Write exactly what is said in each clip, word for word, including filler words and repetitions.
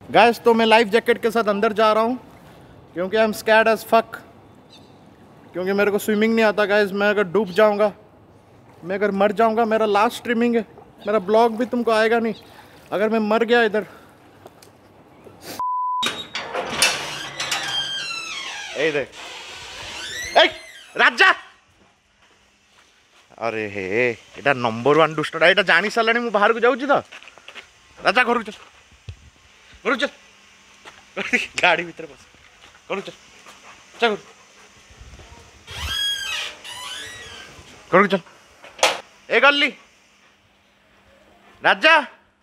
Guys तो मैं life jacket के साथ अंदर जा रहा हूँ क्योंकि I am scared as fuck, क्योंकि मेरे को स्विमिंग नहीं आता गाइस। मैं अगर डूब जाऊँगा, मैं अगर मर जाऊँगा, मेरा लास्ट स्ट्रीमिंग है, मेरा ब्लॉग भी तुमको आएगा नहीं अगर मैं मर गया इधर। ए देख, ए राजा, अरे हे एटा नंबर वन दुष्टटा, एटा जानी साराणी मु बाहर को जाऊँ तो राजा घर चल, घर चल, गाड़ी भीतर बस, घर चल, चल घर चल। ए गल्ली राजा,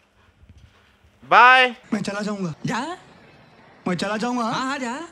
बाय। मैं चला जाऊंगा। जा, मैं चला जाऊंगा। हाँ हाँ जा।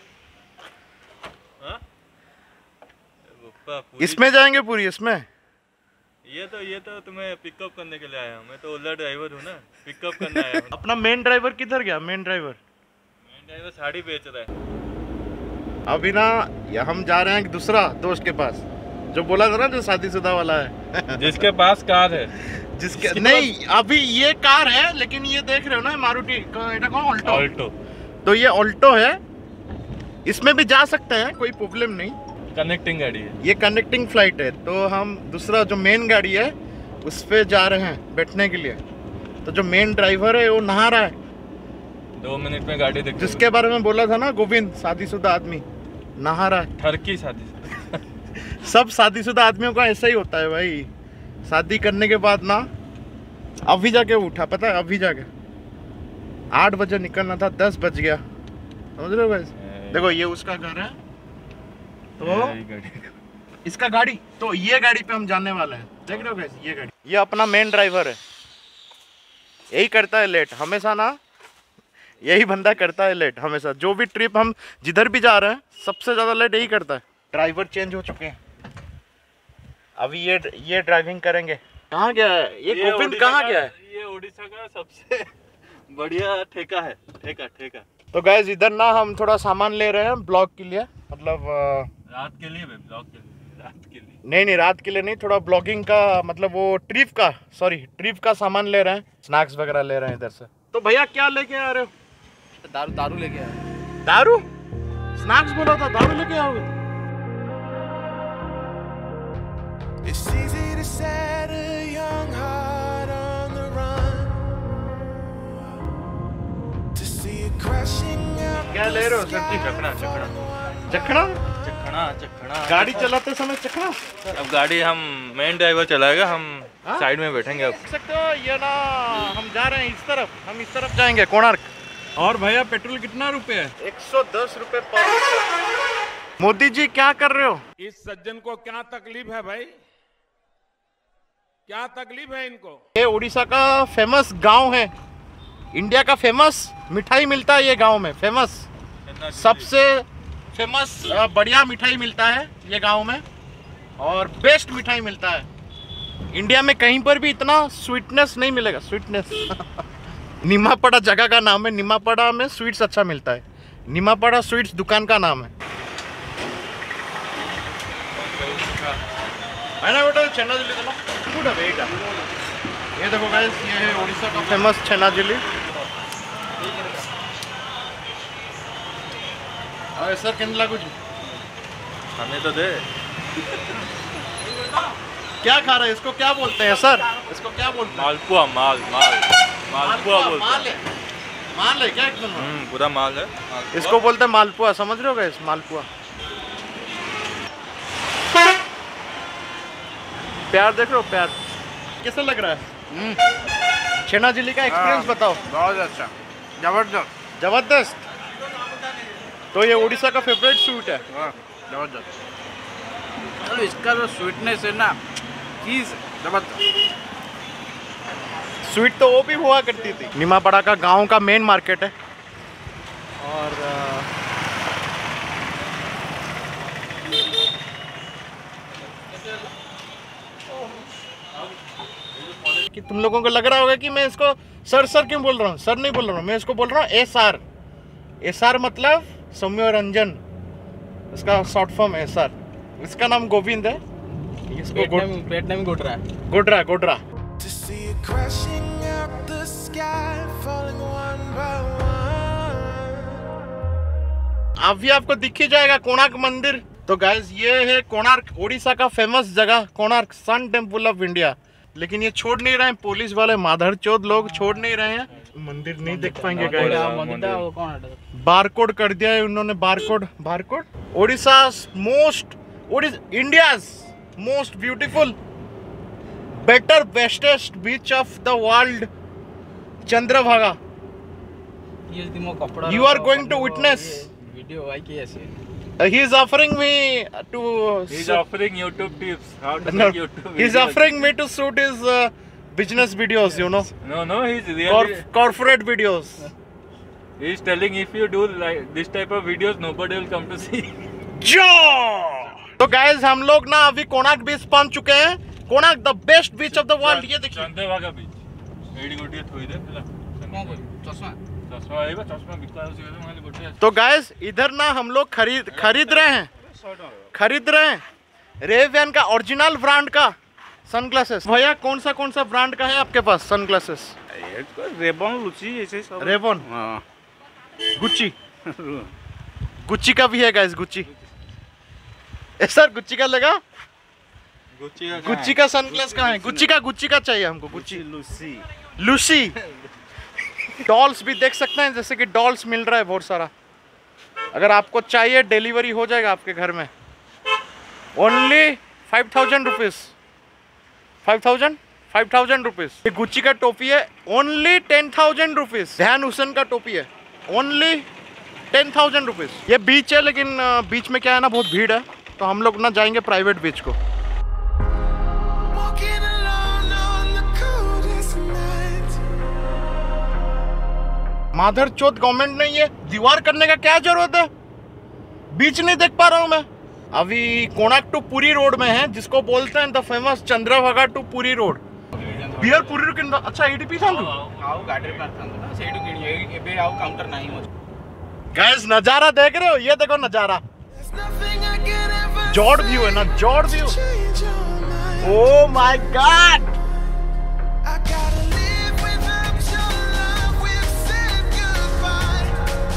इसमें जाएंगे पूरी, इसमें ये तो ये तो तुम्हें पिकअप करने के लिए आया हूँ। मैं तो ओला ड्राइवर हूँ ना, पिकअप करने आया हूँ। अपना मेन ड्राइवर किधर गया? Main driver main driver sari बेच रहा है अभी ना। या हम जा रहे हैं दूसरा दोस्त के पास, जो बोला था ना, जो शादीशुदा वाला है। जिसके पास कार है, जिसके नहीं अभी ये कार है, लेकिन ये देख रहे हो ना मारुति ऑल्टो। ऑल्टो तो ये ऑल्टो है, इसमें भी जा सकते हैं, कोई प्रॉब्लम नहीं। कनेक्टिंग गाड़ी है, ये कनेक्टिंग फ्लाइट है। तो हम दूसरा जो मेन गाड़ी है उस पे जा रहे हैं बैठने के लिए। तो जो मेन ड्राइवर है वो नहा रहा है, दो मिनट में गाड़ी देख। जिसके बारे में बोला था ना गोविंद, शादीशुदा आदमी नहा रहा है। ठरकी शादी सब शादीशुदा आदमियों का ऐसा ही होता है भाई। शादी करने के बाद ना, अभी जाके उठा, पता है अभी जाके आठ बजे निकलना था, दस बज गया, समझ रहे हो गाइस। देखो ये उसका घर है, तो इसका गाड़ी, तो ये गाड़ी पे हम जाने वाले हैं, देख रहे हो गाइस। ये गाड़ी, ये अपना मेन ड्राइवर है, यही करता है लेट हमेशा ना, यही बंदा करता है लेट हमेशा। जो भी ट्रिप हम जिधर भी जा रहे हैं सबसे ज्यादा लेट यही करता है। ड्राइवर चेंज हो चुके हैं, अभी ये ये ड्राइविंग करेंगे। कहाँ गया है ये, ये गोविंद कहाँ गया है? ये उड़ीसा का सबसे बढ़िया ठेका है, ठेका ठेका। तो गाइस इधर ना हम थोड़ा सामान ले रहे हैं ब्लॉग के लिए, मतलब रात के लिए, ब्लॉग के लिए, रात के लिए नहीं नहीं रात के लिए नहीं, थोड़ा ब्लॉगिंग का, मतलब वो ट्रिप का, सॉरी ट्रिप का सामान ले रहे हैं, स्नैक्स वगैरह ले रहे हैं इधर से। तो भैया क्या लेके आ रहे हो? दारू दारू लेके आया। दारू? स्नैक्स बोला था, दारू लेके आओगे? It's easy to set a young heart on the run, to see it crashing out. क्या ले रहे हो सब्जी? चखना चखना चखना चखना चखना गाड़ी चलाते समय चखना। अब गाड़ी हम मेन ड्राइवर चलाएगा, हम हाँ? साइड में बैठेंगे। अब देख सकते हो ये ना, हम जा रहे हैं इस तरफ, हम इस तरफ जाएंगे कोणार्क। और भैया पेट्रोल कितना रुपए है? एक सौ दस रुपए पर लीटर। मोदी जी क्या कर रहे हो? इस सज्जन को क्या तकलीफ है भाई, क्या तकलीफ है इनको? ये उड़ीसा का फेमस गांव है, इंडिया का फेमस मिठाई मिलता है ये गांव में, फेमस सबसे फेमस बढ़िया मिठाई मिलता है ये गांव में, और बेस्ट मिठाई मिलता है इंडिया में। कहीं पर भी इतना स्वीटनेस नहीं मिलेगा, स्वीटनेस। निमापड़ा जगह का नाम है, निमापड़ा में स्वीट्स अच्छा मिलता है, निमापड़ा स्वीट्स दुकान का नाम है। है ना बेटा छेना झिल्ली देना गुड है बेटा। ये देखो गाइस, ये है उड़ीसा का फेमस छेना झिल्ली। अरे सर किन लागू जी, हमें तो दे। क्या खा रहे हैं? इसको क्या बोलते हैं सर? इसको क्या बोलते हैं? मालपुआ, माल माल मालपुआ बोलते माल है, माल है क्या एकदम? हैं। पूरा माल है। इसको बोलते हैं मालपुआ, समझ रहे हो गाइस, मालपुआ। प्यार देख रहे हो, प्यार कैसा लग रहा है? छेना झिल्ली का एक्सपीरियंस बताओ। बहुत अच्छा, जबरदस्त जबरदस्त। तो ये उड़ीसा का फेवरेट स्वीट है। जबरदस्त। चलो इसका जो स्वीटनेस है ना, चीज जबरदस्त। स्वीट तो वो भी हुआ करती थी। निमापड़ा का गांव का मेन मार्केट है, और कि तुम लोगों को लग रहा होगा कि मैं इसको सर सर क्यों बोल रहा हूँ। सर नहीं बोल रहा हूँ मैं, इसको बोल रहा हूँ एस आर। एस आर मतलब सौम्य रंजन, इसका शॉर्ट फॉर्म एस आर। इसका नाम गोविंद है, इसको पेट नेम गोडरा है। गोडरा गोडरा। To see it crashing out the sky, falling one by one. अभी आपको दिख ही जाएगा कोणार्क मंदिर। तो गाइस ये है कोणार्क, उड़ीसा का फेमस जगह Konark, sun temple of India. लेकिन ये छोड़ नहीं रहे हैं, पुलिस वाले माधर चौथ लोग छोड़ नहीं रहे हैं। मंदिर नहीं देख पाएंगे गाइस, बारकोड कर दिया है उन्होंने, barcode barcode. Orissa most India's most beautiful better bestest beach of the world, Chandrabhaga. You are going to witness. Uh, he is offering me to. He's offering YouTube tips. How to No, make YouTube he's videos. offering me to shoot his uh, business videos. You know, No, no, he's really. Corp- corporate videos. He's telling if you do like this type of videos, nobody will come to see. जो तो guys हम लोग ना अभी कोणार्क बीच पहुंच चुके हैं। Konark the best beach of the world. ये देखिए चंद्रभागा बीच। एडी गोटिए थोई दे पिला। चश्मा चश्मा आइबा, चश्मा बिकला होसी माने गोटिए। तो गाइस इधर ना हम लोग खरीद खरीद रहे हैं खरीद रहे हैं रेवैन का ओरिजिनल ब्रांड का सनग्लासेस। भैया कौन सा कौन सा ब्रांड का है आपके पास सनग्लासेस? रेबन लुची ऐसे सब। रेबन, हाँ गुच्ची गुच्ची का भी है गाइस, गुच्ची। ए सर गुच्ची का लगा, गुच्ची का गुच्ची का सनग्लास कहाँ है? गुच्ची का गुच्ची का चाहिए हमको, गुच्ची लुसी लूसी। डॉल्स भी देख सकते हैं, जैसे कि डॉल्स मिल रहा है बहुत सारा। अगर आपको चाहिए डिलीवरी हो जाएगा आपके घर में। Only five thousand rupees five thousand five thousand rupees. ये गुच्ची का टोपी है, ओनली टेन थाउजेंड रुपीज। ध्यान हुसैन का टोपी है, ओनली टेन थाउजेंड रुपीज। ये बीच है, लेकिन बीच में क्या है ना, बहुत भीड़ है, तो हम लोग ना जाएंगे प्राइवेट बीच को। Walking alone on the coldest night. माधर चौथ गवर्नमेंट ने ये दीवार करने का क्या जरूरत है? बीच नहीं देख पा रहा हूँ मैं। अभी कोणार्क टू पुरी रोड में है, जिसको बोलते हैं the famous Chandrabhaga to Puri road. बियर पुरी रोड किंदा अच्छा एडीपी था। आओ गाड़ी पर था ना सेडू किणी एबे आओ काउंटर नहीं हो। गाइस नजारा देख रहे हो? ये देखो नजारा, There's nothing I can ever जॉर्ड व्यू है ना, जॉर्ड view. change your mind. Oh my God. I gotta live without your love. We've said goodbye.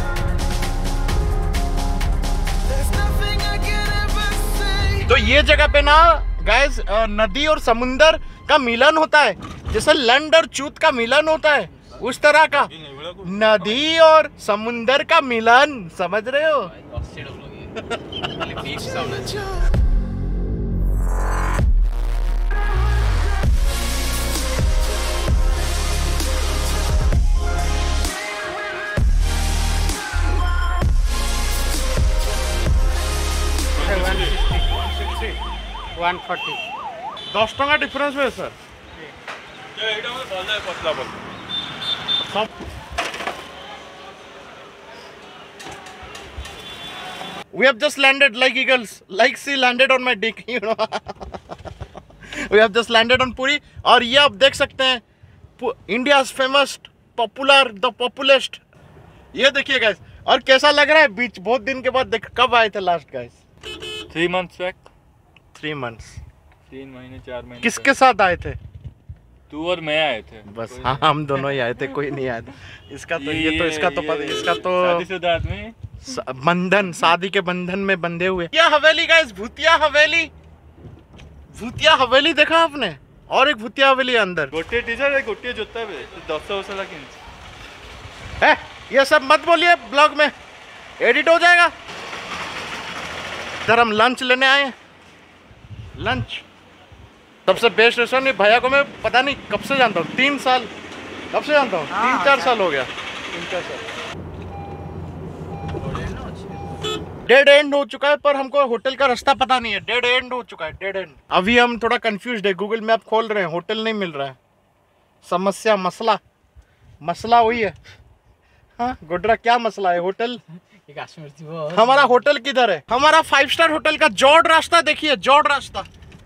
There's nothing I can ever say. तो ये जगह पे ना गाइस नदी और समुंदर का मिलन होता है, जैसे लंड और चूत का मिलन होता है, उस तरह का नदी और समुंदर का मिलन। समझ रहे हो? बीच सामने वन फोर्टी दस टका डिफरेंस है सर। ये एटा में बोल दे पतला बोल। We have just landed like eagles, like sea landed on my dick, you know. We have just landed on Puri, और ये आप देख सकते हैं India's famous popular the populest. ये देखिए गाइस, और कैसा लग रहा है बीच? बहुत दिन के बाद देख। कब आए थे last guys? Three months back. Three months. तीन महीने चार महीने। किसके साथ आए थे? तू और मैं आए थे बस हाँ, हम दोनों ही आए थे, कोई नहीं आया था। इसका तो ये, ये तो इसका तो पता, इसका तो शादीशुदा आदमी बंधन, शादी के बंधन में बंधे हुए। ये हवेली गाइस, भूतिया हवेली। भूतिया हवेली देखा आपने? और एक भूतिया हवेली है अंदर। गोटे टीचर है, गोटे जोता है दस वर्ष लगे। है ये सब मत बोलिए, ब्लॉग में एडिट हो जाएगा। इधर हम लंच लेने आए हैं, लंच। सबसे बेस्ट रेस्टोरेंट। भैया को मैं पता नहीं कब से जानता हूँ, तीन साल कब से जानता हूँ, तीन चार साल हो गया, तीन चार साल। डेड एंड हो चुका है, पर हमको होटल का रास्ता पता नहीं है। डेड एंड हो चुका है, डेड एंड। अभी हम थोड़ा कंफ्यूज है, गूगल मैप खोल रहे हैं, होटल नहीं मिल रहा है। समस्या, मसला मसला वही है। हाँ गोड्रा, क्या मसला है? होटल हमारा होटल किधर है? हमारा फाइव स्टार होटल का जॉर्ड रास्ता देखिए, जॉर्ड रास्ता।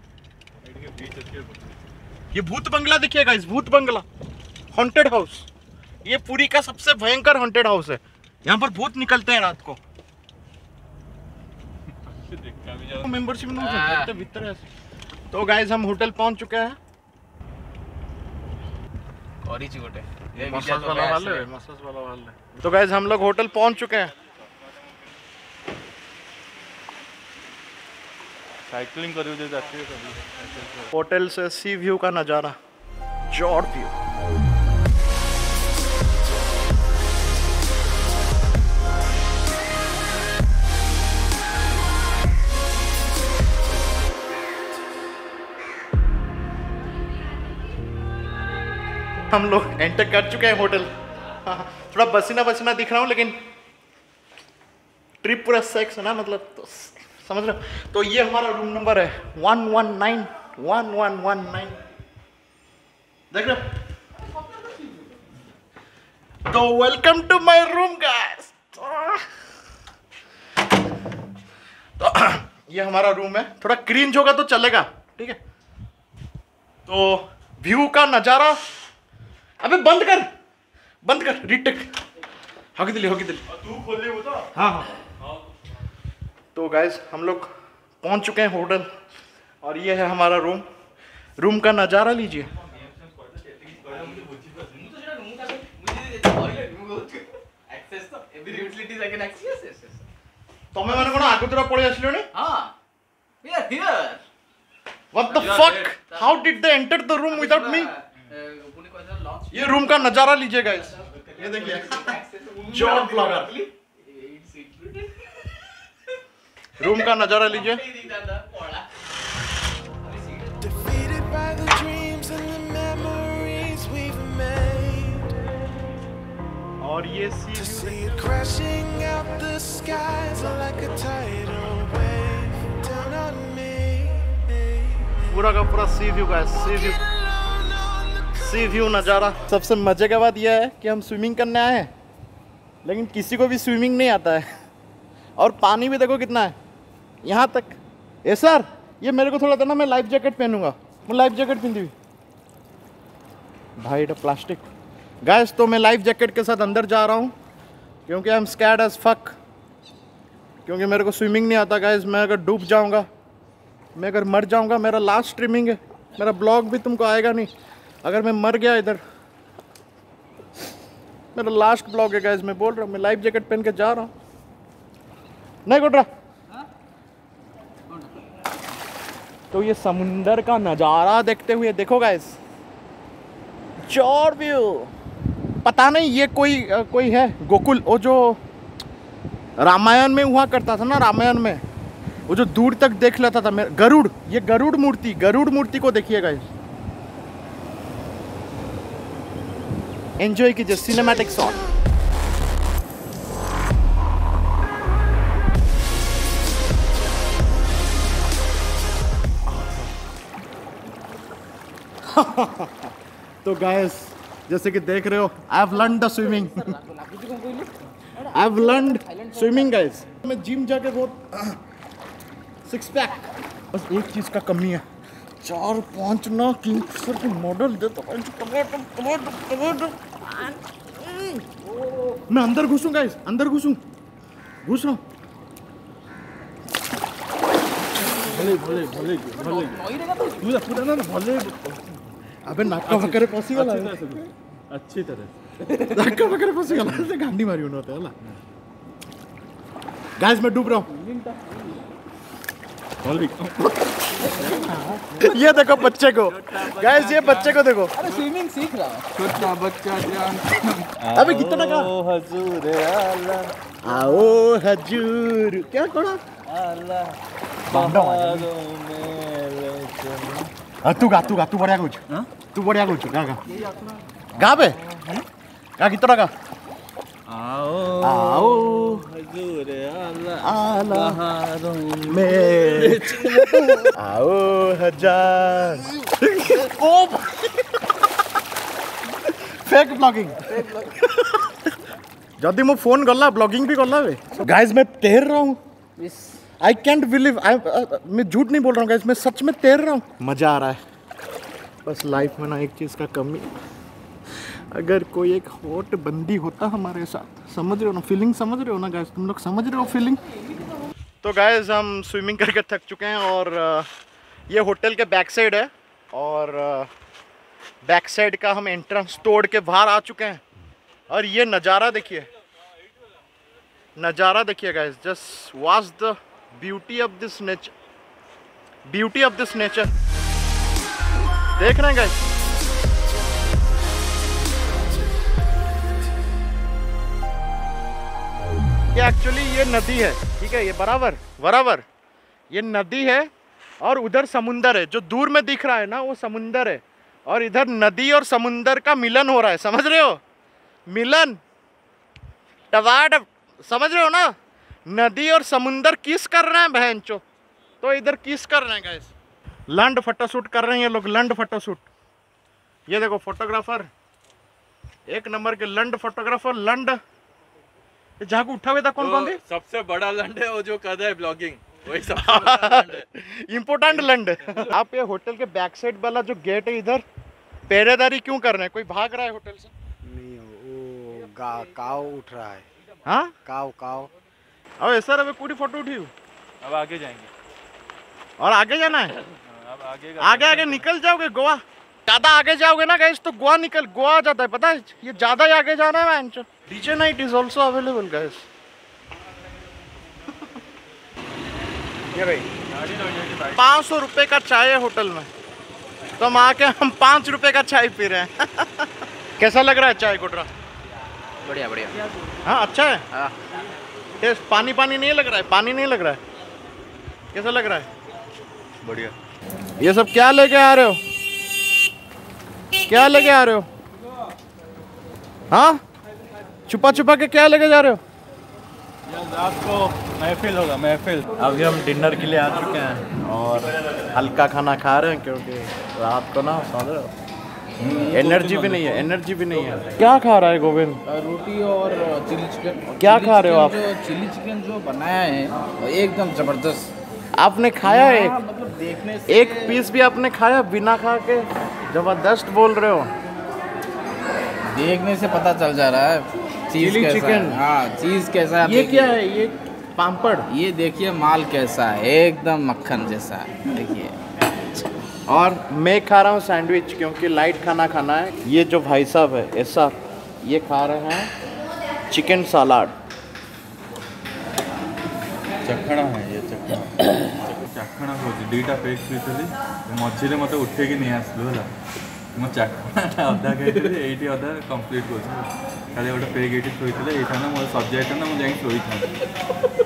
ये भूत बंगला देखिए गाइस, भूत बंगला, हॉन्टेड हाउस। ये पुरी का सबसे भयंकर हॉन्टेड हाउस है। यहाँ पर भूत निकलते हैं रात को। मेंबरशिप भीतर। तो गाइस हम होटल पहुंच चुके हैं। गोटे। मसाज वाला वाले, मसाज वाला वाले। तो गाइस हम लोग होटल पहुंच चुके हैं। साइक्लिंग करूँ जो जाती है कभी। होटल से सी व्यू का नज़ारा, जॉर्ड व्यू। हम लोग एंटर कर चुके हैं होटल। हाँ, थोड़ा पसीना पसीना दिख रहा हूँ, लेकिन ट्रिप पूरा सेक्स है ना, मतलब तो समझ रहे हो। तो ये हमारा रूम नंबर है one one nine one one one nine, देख रहे हो। तो welcome to my room guys. तो ये हमारा रूम है, थोड़ा क्रींज होगा तो चलेगा, ठीक है। तो व्यू का नज़ारा, अबे बंद कर बंद कर रीटेक, होगी दिल्ली होगी दिल्ली तू खोल ले वो तो। हाँ हाँ। तो गाइज हम लोग पहुंच चुके हैं होटल, और ये है हमारा रूम। रूम का नज़ारा लीजिए। तमें मैंने कोना आगु तोरा पड़े आसलो ने? हाँ, we are here. What the fuck? How did they enter the room without me? ये रूम का नज़ारा लीजिए गाइज, ये देखिए जॉर्ड ब्लॉगर। रूम का नज़ारा लीजिए। Defeated by the dreams and the memories we've made. और ये सी To see it crashing out the skies like a tidal wave down on me. पूरा का पूरा sea view guys, sea view sea view नज़ारा। सबसे मजे का बात यह है कि हम स्विमिंग करने आए हैं, लेकिन किसी को भी स्विमिंग नहीं आता है। और पानी भी देखो कितना है यहाँ तक। ए सर, ये मेरे को थोड़ा देना, मैं लाइफ जैकेट पहनूंगा। मैं लाइफ जैकेट पहन दी भाई, तो प्लास्टिक गाइस। तो मैं लाइफ जैकेट के साथ अंदर जा रहा हूँ, क्योंकि I am scared as fuck, क्योंकि मेरे को स्विमिंग नहीं आता गाइस। मैं अगर डूब जाऊँगा, मैं अगर मर जाऊँगा, मेरा लास्ट स्ट्रीमिंग है, मेरा ब्लॉग भी तुमको आएगा नहीं अगर मैं मर गया इधर। मेरा लास्ट ब्लॉग है गाइस, मैं बोल रहा हूँ। मैं लाइफ जैकेट पहन के जा रहा हूँ। नहीं गुड रहा। तो ये समुंदर का नज़ारा देखते हुए देखो गाइस, जॉर्ड व्यू। पता नहीं ये कोई कोई है गोकुल, वो जो रामायण में हुआ करता था ना, रामायण में वो जो दूर तक देख लेता था मैं, गरुड़। ये गरुड़ मूर्ति, गरुड़ मूर्ति को देखिए गाइस। एंजॉय कीजिए सिनेमैटिक शॉट। तो गाइस जैसे कि देख रहे हो, I have learn the swimming. I have learn swimming guys. मैं जिम जाके बहुत सिक्स पैक, बस एक चीज का कमी है, चार पांच ना किंगफिशर की मॉडल दे तो टमाटर टमाटर टमाटर। मैं अंदर घुसूं गाइस, अंदर घुसूं, घुस रहा हूं। भले भले भले भले पूरा ना भले। अबे नाका वगैरह पॉसिबल है अच्छी तरह नाका वगैरह पॉसिबल है से गांडी मारी उन्होंने होला। गाइस मैं डूब रहा हूं। ये देखो बच्चे को गाइस, ये बच्चे को देखो। अरे स्विमिंग सीख रहा है छोटा बच्चा जान। अबे कितना का ओ हजूर आला, आओ हजूर। क्या करा तू गा तू गा तू बढ़िया कुछ तू बढ़िया कुछ गा गा गा बे गा कितना का। आओ आओ हजूर आला आला बहारों में आओ हजार। ओ फेक ब्लॉगिंग। जदि मो फोन गला ब्लॉगिंग भी गला बे। गाइस मैं तैर रहा हूँ। आई कैंट बिलीव, आई मैं झूठ नहीं बोल रहा हूँ गाइस, मैं सच में तैर रहा हूँ। मज़ा आ रहा है। बस लाइफ में ना एक चीज़ का कमी, अगर कोई एक हॉट बंदी होता हमारे साथ। समझ रहे हो ना फीलिंग, समझ रहे हो ना गाइस, तुम लोग समझ रहे हो फीलिंग। तो गाइस हम स्विमिंग करके थक चुके हैं, और ये होटल के बैक साइड है, और बैक साइड का हम एंट्रेंस तोड़ के बाहर आ चुके हैं। और ये नज़ारा देखिए, नज़ारा देखिए guys, just watch the beauty of this nature. Beauty of this nature देख रहे हैं गाइस। ये एक्चुअली ये नदी है, ठीक है, ये बराबर बराबर ये नदी है और उधर समुंदर है। जो दूर में दिख रहा है ना वो समुंदर है और इधर नदी और समुंदर का मिलन हो रहा है, समझ रहे हो? मिलन टवाड, समझ रहे हो ना? नदी और समुंदर किस कर रहे हैं बहनचो, तो इधर किस कर रहे हैं गाइस। लंड फोटोशूट कर रहे हैं ये लोग, लंड फोटोशूट। ये देखो फोटोग्राफर, एक नंबर के लंड फोटोग्राफर। लंड जहाँ को उठा हुआ था कौन कौन थे? सबसे बड़ा लंड है वो जो कर रहा है ब्लॉगिंग, वही सबसे बड़ा लंड है। इम्पोर्टेंट लंड। आप ये होटल के बैक साइड वाला जो गेट है इधर पहरेदारी क्यों कर रहे हैं? कोई भाग रहा है होटल से? नहीं, वो गा काव उठ रहा है। हाँ काव काव। अब सर अभी पूरी फोटो उठी हूँ, अब आगे जाएंगे और आगे जाना है। अब आगे आगे आगे निकल जाओगे गोवा। ज्यादा आगे जाओगे ना गाइस तो गोवा निकल गोवा आ जाता है, पता है? ये ज्यादा ही आगे जाना है। DJ night is also available guys. ये भाई पाँच सौ रुपये का चाय है होटल में, तो हम आके हम पाँच रुपए का चाय पी रहे हैं। कैसा लग रहा है चाय कोटरा? बढ़िया बढ़िया। हाँ अच्छा है। हाँ। टेस्ट पानी पानी नहीं लग रहा है? पानी नहीं लग रहा है? कैसा लग रहा है? बढ़िया। ये सब क्या लेके आ रहे हो? क्या लेके आ रहे हो? हाँ छुपा छुपा के क्या लेके जा रहे हो? रात को महफिल होगा, महफिल। अभी हम डिनर के लिए आ चुके हैं और हल्का खाना खा रहे हैं क्योंकि रात को ना समझ रहे हो एनर्जी भी नहीं है, एनर्जी भी नहीं है। क्या खा रहा है गोविंद? रोटी और चिली चिकन। क्या खा रहे हो आप? जो चिली चिकन जो बनाया है वो एकदम जबरदस्त। आपने खाया एक मतलब देखने से एक पीस भी आपने खाया बिना खा के? जबरदस्त बोल रहे हो। देखने से पता चल जा रहा है चीज चिली कैसा चिकन। है। हाँ चीज कैसा है। ये देखिए। क्या है? ये पापड़। ये देखिए माल कैसा है, एकदम मक्खन जैसा है, देखिए। और मैं खा रहा हूँ सैंडविच क्योंकि लाइट खाना खाना है। ये जो भाई साहब है ऐसा ये खा रहे हैं चिकन सलाद। चखना है ये, चखना चखना खोजी दुईटा पेक पीती मझे मत उठे नहीं आसलु है मो चखना अधा खाई ये अधा कम्प्लीट कर खाली गोटे पेक ये थोड़ी ये था मोर सज जाता ना मुझे शोई था।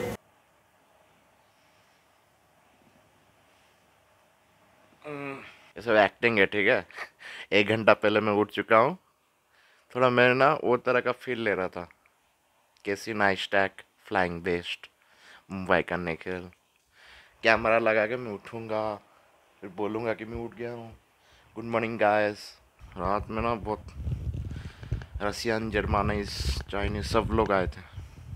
ये सब एक्टिंग है, ठीक है। एक घंटा पहले मैं उठ चुका हूँ। थोड़ा मैं ना वो तरह का फील ले रहा था। कैसी नाइस्टैक फ्लाइंग बेस्ट मुंबई का निकल। कैमरा लगा के मैं उठूँगा फिर बोलूँगा कि मैं उठ गया हूँ। Good morning guys. रात में ना बहुत रसियन जर्मनीज चाइनीज सब लोग आए थे।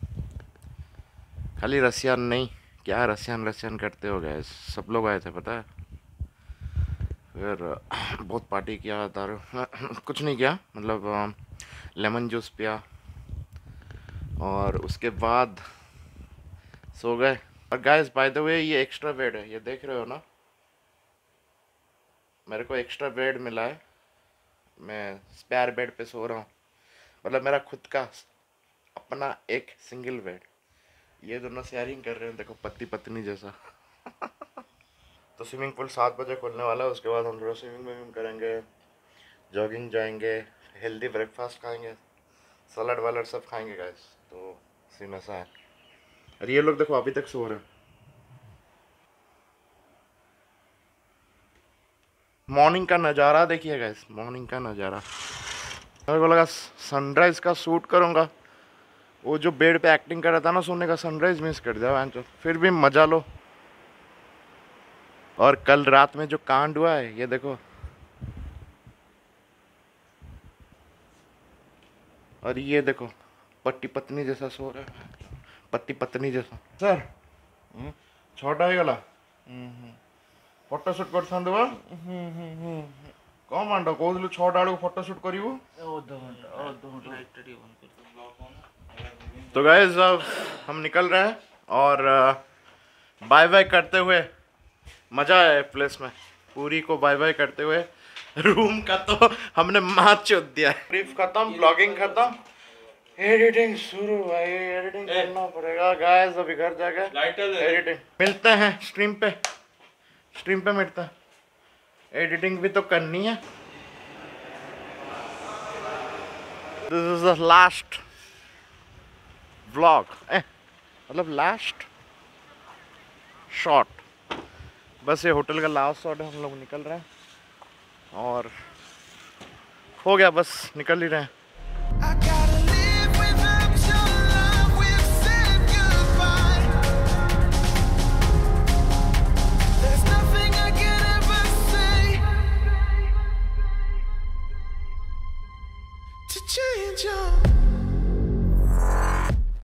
खाली रसियन नहीं, क्या रसियन रसियन करते हो गए, सब लोग आए थे पता है। फिर बहुत पार्टी किया, दारू कुछ नहीं किया, मतलब लेमन जूस पिया और उसके बाद सो गए। और गाइस बाय द वे ये एक्स्ट्रा बेड है, ये देख रहे हो ना, मेरे को एक्स्ट्रा बेड मिला है। मैं स्पेयर बेड पे सो रहा हूँ, मतलब मेरा खुद का अपना एक सिंगल बेड। ये दोनों शेयरिंग कर रहे हैं, देखो पति पत्नी जैसा। तो स्विमिंग पूल सात बजे खुलने वाला है, उसके बाद हम थोड़ा स्विमिंग विमिंग करेंगे, जॉगिंग जाएंगे, हेल्दी ब्रेकफास्ट खाएंगे, सलाद वालड सब खाएंगे गाइस। तो सीन ऐसा है। और ये लोग देखो अभी तक सो रहे हैं। मॉर्निंग का नज़ारा देखिए गाइस, मॉर्निंग का नज़ारा। मेरे को लगा सनराइज का शूट करूँगा, वो जो बेड पे एक्टिंग कर रहा था ना सोने का, सनराइज मिस कर दिया तो फिर भी मजा लो। और कल रात में जो कांड हुआ है ये देखो, और ये देखो पति पत्नी जैसा सो रहा है, पति पत्नी जैसा। सर छोटा ही गला फोटो शूट कर था कौन मांडो कहलु छटा बेलू फोटो शूट करू। तो गाइस अब हम निकल रहे हैं और बाय बाय करते हुए मजा आया प्लेस में, पूरी को बाय बाय करते हुए। रूम का तो हमने मार चोद दिया। ब्रीफ खत्म, ब्लॉगिंग खत्म, एडिटिंग शुरू भाई, एडिटिंग करना पड़ेगा गाइस। अभी घर जाके एडिटिंग। मिलते हैं स्ट्रीम पे स्ट्रीम पे मिटता है, एडिटिंग भी तो करनी है। This is the last vlog, मतलब लास्ट शॉट। बस ये होटल का लास्ट शॉट है, हम लोग निकल रहे हैं और हो गया, बस निकल ही रहे हैं। I got